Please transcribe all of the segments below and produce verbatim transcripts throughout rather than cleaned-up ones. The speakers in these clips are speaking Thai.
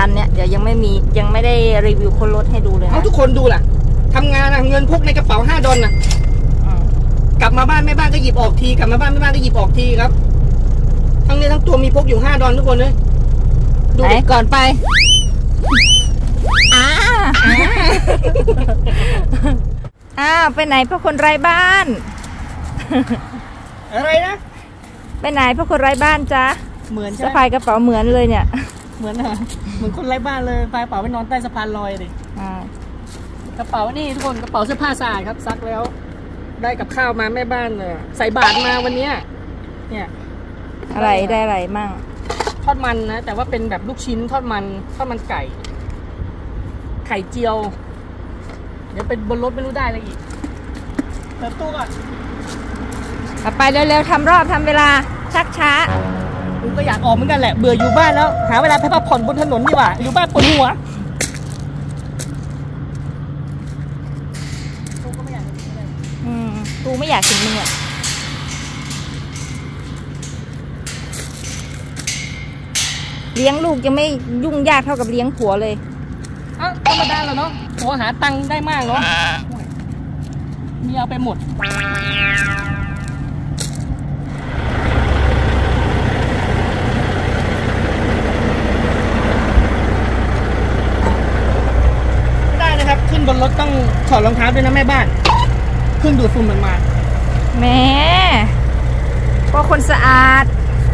านเนี้ยเดี๋ยวยังไม่มียังไม่ได้รีวิวคนรถให้ดูเลยนะทุกคนดูล่ะทำงานเงินพกในกระเป๋าห้าดอลนะกลับมาบ้านแม่บ้านก็หยิบออกทีกลับมาบ้านแม่บ้านก็หยิบออกทีครับทั้งนี้ทั้งตัวมีพกอยู่ห้าดอลทุกคนเลยดูไหนก่อนไปอ้าอ้าวไปไหนพ่อคนไร้บ้านอะไรนะไปไหนพ่อคนไร้บ้านจ๊ะเหมือนสะพายกระเป๋าเหมือนเลยเนี่ยเหมือนเหรอเหมือนคนไร้บ้านเลยพายกระเป๋าไปนอนใต้สะพานลอยดิกระเป๋านี่ทุกคนกระเป๋าเสื้อผ้าสะอาดครับซักแล้วได้กับข้าวมาแม่บ้านเลยใส่บาตรมาวันนี้เนี่ยอะไรได้อะไรมั่งทอดมันนะแต่ว่าเป็นแบบลูกชิ้นทอดมันทอดมันไก่ไข่เจียวเดี๋ยวเป็นบนรถไม่รู้ได้อะไรอีกเปิดตู้ก่อนไปเร็วๆทำรอบทำเวลาชักช้ากูก็อยากออกเหมือนกันแหละเบื่ออยู่บ้านแล้วหาเวลาไปพักผ่อนบนถนนดีกว่าอยู่บ้านปวดหัวกูก็ไม่อยากอืมกูไม่อยากถึงมึงอ่ะเลี้ยงลูกยังไม่ยุ่งยากเท่ากับเลี้ยงผัวเลยอ่ะธรรมดาแล้วเนาะผัวหาตังค์ได้มากเนาะมีเอาไปหมดขึ้นบนรถต้องถอดรองเท้าด้วยนะแม่บ้านขึ้นดูดฝุ่นมันมาแม่ก็คนสะอาด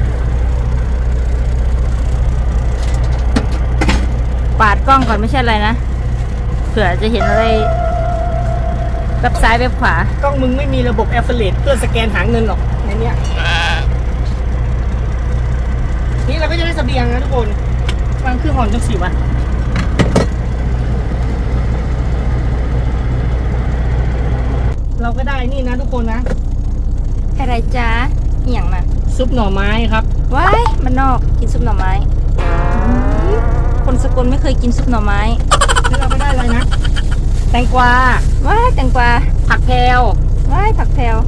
ปาดกล้องก่อนไม่ใช่อะไรนะเผื่อจะเห็นอะไรแบบซ้ายแบบขวากล้องมึงไม่มีระบบแอฟเฟลเลตเพื่อสแกนหาเงินหรอกในเนี้ยนี่เราก็จะได้เสบียงนะทุกคนวางเครื่องหอนจังสิวะเราก็ได้นี่นะทุกคนนะอะไรจ๊ะอย่างน่ะซุปหน่อไม้ครับว้ายมันนอกกินซุปหน่อไม้คนสกลไม่เคยกินซุปหน่อไม้แล้วเราไปได้อะไรนะแตงกวาว้ายแตงกวาผักแพรวว้ายผักแพรว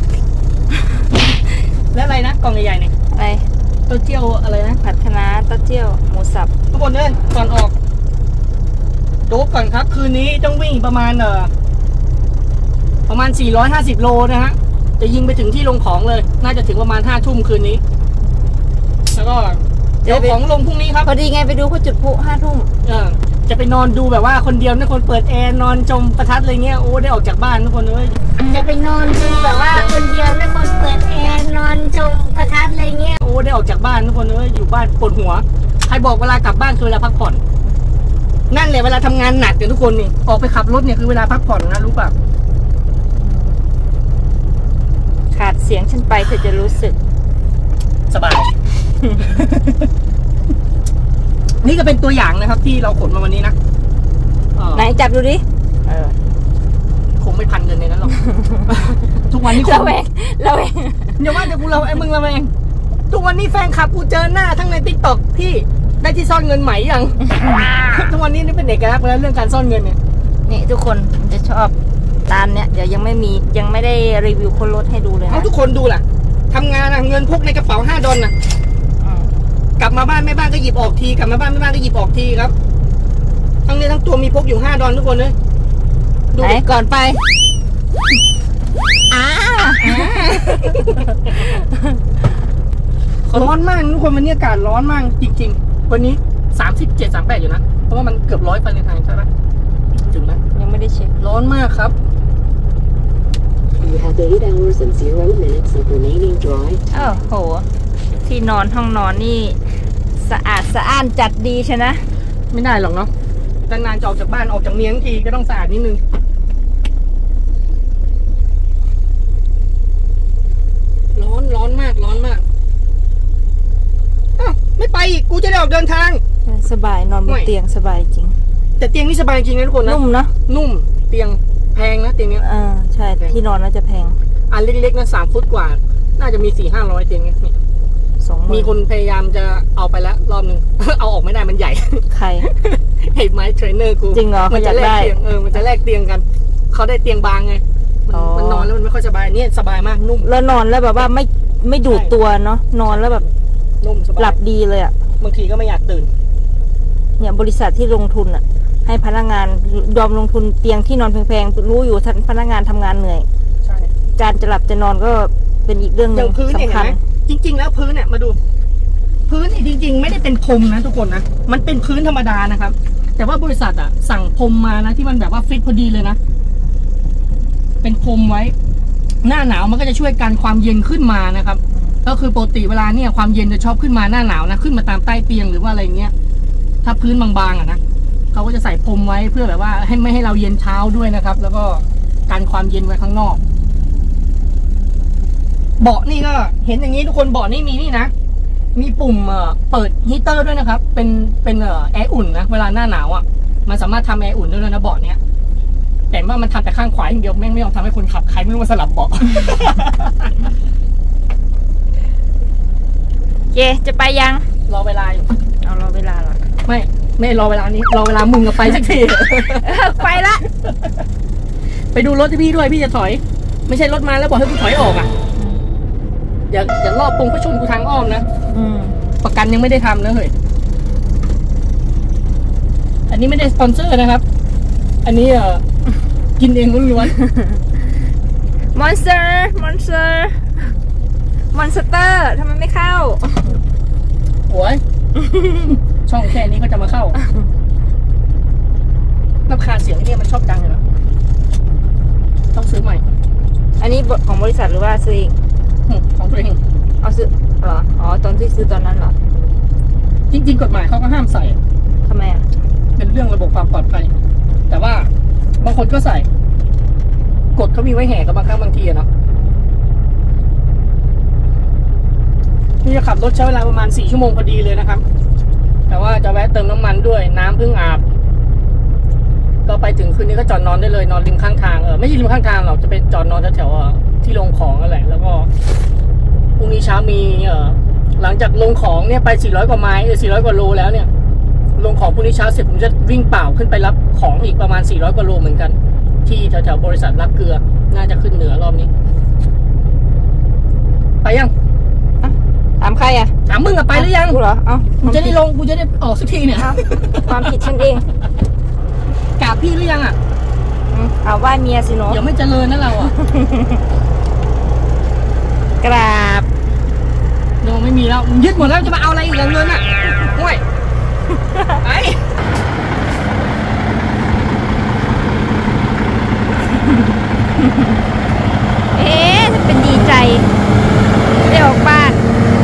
แล้วอะไรนะกล่องใหญ่ๆเนี่ยอะไรเต้าเจี้ยวอะไรนะผัดคะน้าเต้าเจี้ยวหมูสับทุกคนเลยก่อนออกโดบก่อนครับคืนนี้ต้องวิ่งประมาณเออประมาณสี่ร้อยห้าสิบโลนะฮะจะยิงไปถึงที่ลงของเลยน่าจะถึงประมาณห้าทุ่มคืนนี้แล้วก็เดี๋ยวของลงพรุ่งนี้ครับพอดีไงไปดูเขาจุดพลุห้าทุ่มเออจะไปนอนดูแบบว่าคนเดียวนะคนเปิดแอร์นอนชมประทัดอะไรเงี้ยโอ้ได้ออกจากบ้านทุกคนเลยจะไปนอนดูแบบว่าคนเดียวนะคนเปิดแอร์นอนชมประทัดอะไรเงี้ยโอ้ได้ออกจากบ้านทุกคนเลยอยู่บ้านปวดหัวใครบอกเวลากลับบ้านคือเวลาพักผ่อนนั่นแหละเวลาทำงานหนักอย่างทุกคนนี่ออกไปขับรถเนี่ยคือเวลาพักผ่อนนะรู้ป่ะขาดเสียงฉันไปเธอจะรู้สึกสบาย นี่ก็เป็นตัวอย่างนะครับที่เราขนมาวันนี้นะไหนจับดูดิคงไม่พันเงินในนั้นหรอก ทุกวันนี้เราเองเราเองอย่าว่าแต่กูเราไอ้มึงเราเองทุกวันนี้แฟนคลับกูเจอหน้าทั้งในติ๊กต็อกที่ได้ที่ซ่อนเงินไหมยัง ทุกวันนี้นี่เป็นเอกลักษณ์แล้วเรื่องการซ่อนเงินเนี่ยนี่ทุกคนจะชอบร้านเนี้ยเดี๋ยวยังไม่มียังไม่ได้รีวิวคนรถให้ดูเลยนะทุกคนดูล่ะทำงานเงินพกในกระเป๋าห้าดอลนะกลับมาบ้านแม่บ้านก็หยิบออกทีกลับมาบ้านแม่บ้านก็หยิบออกทีครับทั้งนี้ทั้งตัวมีพกอยู่ห้าดอลทุกคนเลยดูไหนก่อนไปอ้าร้อนมากทุกคนวันนี้อากาศร้อนมากจริงๆวันนี้สามสิบเจ็ดสามแปดอยู่นะเพราะว่ามันเกือบร้อยฟาเรนไฮต์ใช่ไหมถึงไหมยังไม่ได้เช็คร้อนมากครับ You have eight hours and zero minutes of remaining drive. โอ้โหที่นอนห้องนอนนี่สะอาดสะอ้านจัดดีใช่นะไม่ได้หรอกเนาะนานๆจะออกจากบ้านออกจากเมียงทีก็ต้องสะอาดนิดนึงร้อนร้อนมากร้อนมากอ้าวไม่ไปอีกกูจะได้ออกเดินทางสบายนอนบนเตียงสบายจริงแต่เตียงนี่สบายจริงนะทุกคนนะนุ่มเนาะนุ่มเตียงแพงนะเตียงนี้อ่าใช่ที่นอนน่าจะแพงอันเล็กๆนะสามฟุตกว่าน่าจะมีสี่ห้าร้อยเตียงนี้สองมีคนพยายามจะเอาไปแล้วรอบนึง เอาออกไม่ได้มันใหญ่ใครไอ้ไม้เทรนเนอร์กูจริงเหรอมันจะแลกเตียงเออมันจะแลกเตียงกันเขาได้เตียงบางไงมันนอนแล้วมันไม่ค่อยสบายเนี่ยสบายมากนุ่มแล้วนอนแล้วแบบว่าไม่ไม่ดูดตัวเนาะนอนแล้วแบบนุ่มสบายหลับดีเลยอ่ะบางทีก็ไม่อยากตื่นเนี่ยบริษัทที่ลงทุนอ่ะ ให้พนักงานยอมลงทุนเตียงที่นอนแพงๆรู้อยู่ท่านพนักงานทำงานเหนื่อยใช่การจะหลับจะนอนก็เป็นอีกเรื่องหนึ่งสำคัญจริงๆแล้วพื้นเนี่ยมาดูพื้นจริงๆไม่ได้เป็นพรมนะทุกคนนะมันเป็นพื้นธรรมดานะครับแต่ว่าบริษัทอ่ะสั่งพรมมานะที่มันแบบว่าฟิตพอดีเลยนะเป็นพรมไว้หน้าหนาวมันก็จะช่วยกันความเย็นขึ้นมานะครับก็คือปกติเวลาเนี่ยความเย็นจะชอบขึ้นมาหน้าหนาวนะขึ้นมาตามใต้เตียงหรือว่าอะไรเงี้ยถ้าพื้นบางๆอ่ะนะเขาก็จะใส่พรมไว้เพื่อแบบว่าให้ไม่ให้เราเย็นเท้าด้วยนะครับ แล้วก็กันความเย็นไว้ข้างนอกเบาะนี่ก็เห็นอย่างนี้ทุกคนเบาะนี่มีนี่นะมีปุ่มเปิดฮีเตอร์ด้วยนะครับเป็นเป็นแอร์อุ่นนะเวลาหน้าหนาวอ่ะมันสามารถทำแอร์อุ่นได้ด้วยนะเบาะเนี้ยแต่ว่ามันทำแต่ข้างขวาอย่างเดียวแม่งไม่ยอมทำให้คนขับใครไม่รู้มาสลับเบาะเจจะไปยังรอเวลาอยู่เอารอเวลาหรอไม่ไม่รอเวลานี้รอเวลามึงกับไปสักทีไปละไปดูรถที่พี่ด้วยพี่จะถอยไม่ใช่รถมาแล้วบอกให้กูถอยออกอ่ะอย่าอย่ารอบตรงเขาชนกูทางอ้อมนะประกันยังไม่ได้ทำนะเฮ้ยอันนี้ไม่ได้สปอนเซอร์นะครับอันนี้เออกินเองล้วนๆมอนสเตอร์มอนสเตอร์มอนสเตอร์ทำไมไม่เข้าโอ้ยช่องแค่นี้ก็จะมาเข้าน้ำคาเสียงนี่มันชอบดังเลยนะต้องซื้อใหม่อันนี้ของบริษัทหรือว่าซื้อเองของตัวเองเอาซื้อเหรออ๋อตอนที่ซื้อตอนนั้นเหรอจริงๆกฎหมายเขาก็ห้ามใส่ทำไมอ่ะเป็นเรื่องระบบความปลอดภัยแต่ว่าบางคนก็ใส่กฎเขามีไว้แห่กับบางครั้งบางทีเนาะนี่จะขับรถใช้เวลาประมาณสี่ชั่วโมงพอดีเลยนะครับแต่ว่าจะแวะเติมน้ำมันด้วยน้ำเพิ่งอาบก็ไปถึงคืนนี้ก็จอดนอนได้เลยนอนริมข้างทางเออไม่ใช่ริมข้างทางหรอกจะเป็นจอดนอนแถวๆที่ลงของนั่นแหละแล้วก็พรุ่งนี้เช้ามีเออหลังจากลงของเนี่ยไปสี่ร้อยกว่าไมล์เออสี่ร้อยกว่าโลแล้วเนี่ยลงของพรุ่งนี้เช้าเสร็จผมจะวิ่งเปล่าขึ้นไปรับของอีกประมาณสี่ร้อยกว่าโลเหมือนกันที่แถวๆบริษัทรับเกลือน่าจะขึ้นเหนือรอบนี้ไปยังถามใครอ่ะถามมึงอะไปหรือยังกูเหรอเอ้ากูจะได้ลงกูจะได้ออกสักทีเนี่ยความผิดฉันเองกราบพี่หรือยังอ่ะเอาไหว้เมียสิเนาะเดี๋ยวไม่เจริญนะเราอ่ะกราบโนไม่มีแล้วยึดหมดแล้วจะมาเอาอะไรอีกเงินอ่ะห่วยไอเอ๊ะจะเป็นดีใจได้ออกบ้าน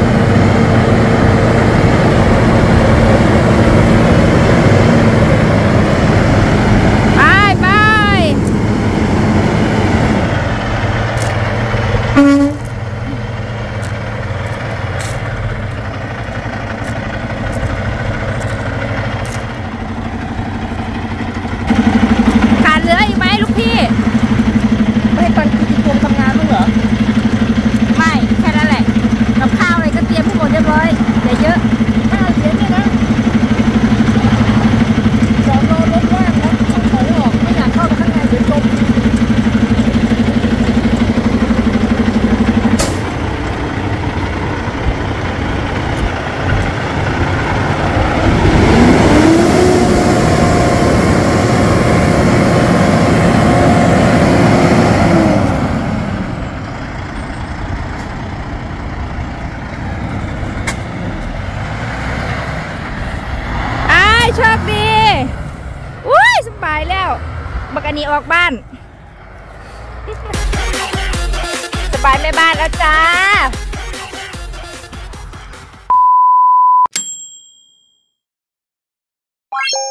โชคดีอุ้ยสบายแล้วบักอันนี้ออกบ้านสบายแม่บ้านแล้วจ้า